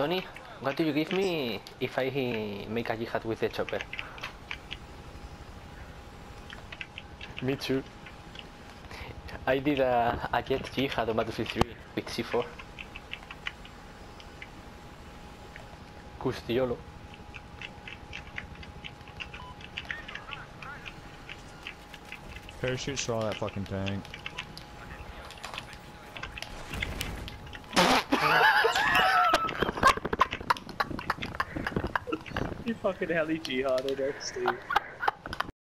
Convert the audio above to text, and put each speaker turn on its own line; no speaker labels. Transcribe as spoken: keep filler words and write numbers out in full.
Tony, what do you give me if I make a jihad with the chopper?
Me too.
I did a, a jet jihad on Battlefield three with C four. Custiolo.
Parachute straw that fucking tank.
You fucking heli jihaded there, Steve.